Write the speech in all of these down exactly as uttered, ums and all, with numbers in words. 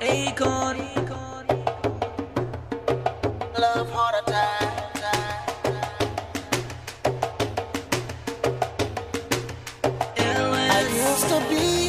Akon. Love heart attack. I used to be,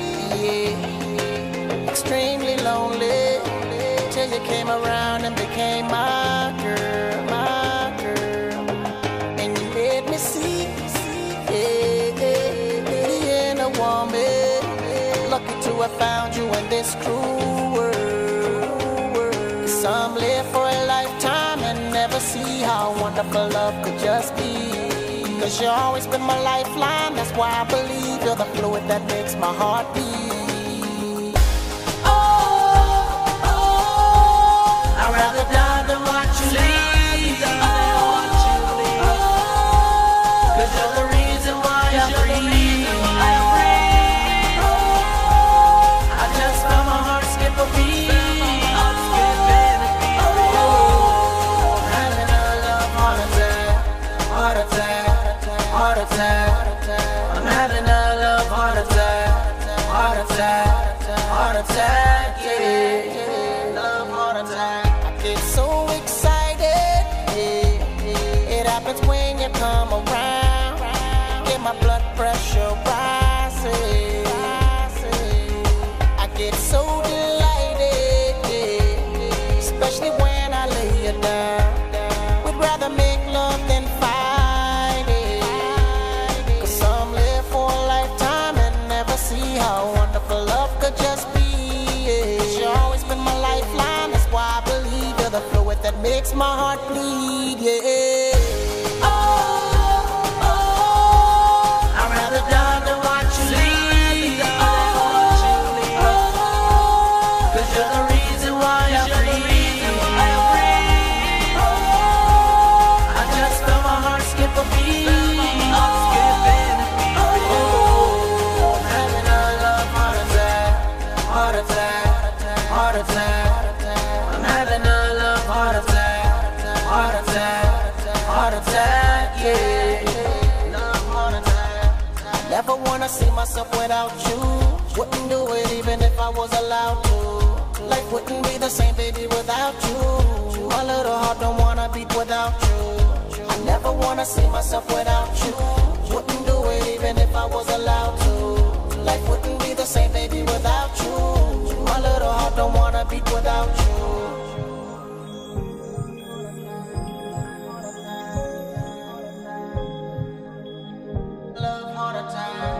yeah, extremely lonely till you came around and became my girl, my girl, and you made me see, yeah, beauty in a woman. Lucky to have found you in this cruel world. Some live for a lifetime and never see how wonderful love could just be. Cause you've always been my lifeline, that's why I believe you're the fluid that makes my heart beat. Oh, oh, I'd rather die than watch you leave. Oh, oh, cause you're the reason why I'm free. Oh, I just felt my heart skip a beat. Oh, having a love heart attack, heart attack. Heart attack, I'm having a love heart attack, heart attack, heart attack, yeah, love heart attack. I get so excited, yeah, it happens when you come around, get my blood pressure rising, I get so delighted, yeah, especially when I lay you down, we'd rather make love than fight. See how wonderful love could just be, yeah. Cause you've always been my lifeline, that's why I believe you're the fluid that makes my heart bleed, yeah. Oh, oh, I'd rather die than watch you leave. Oh, oh, cause you're the reason why I'm free. Oh, I just felt my heart skip a beat. Heart attack, heart attack, I'm having a love heart attack, heart attack, heart attack, yeah, love heart attack. Never wanna see myself without you, wouldn't do it even if I was allowed to. Life wouldn't be the same, baby, without you. My little heart don't wanna beat without you. I never wanna see myself without you, wouldn't do it even if I was allowed to. Life wouldn't be the same, baby, without you. My little heart don't wanna beat without you. Love heart attack.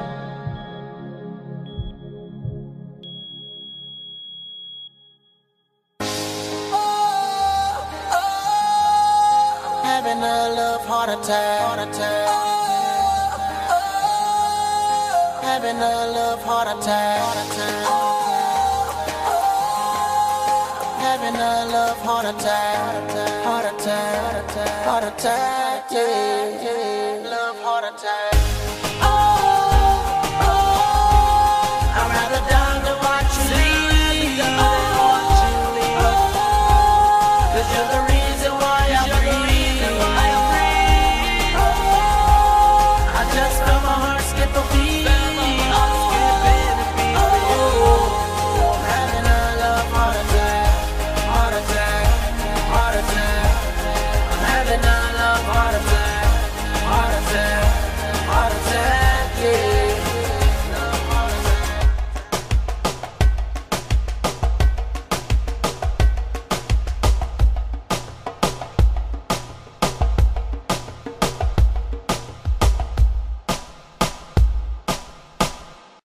Oh, oh, having a love heart attack, heart attack. Oh, oh, having a love heart attack, heart attack. Having a love heart attack, heart attack, heart attack, yeah, yeah.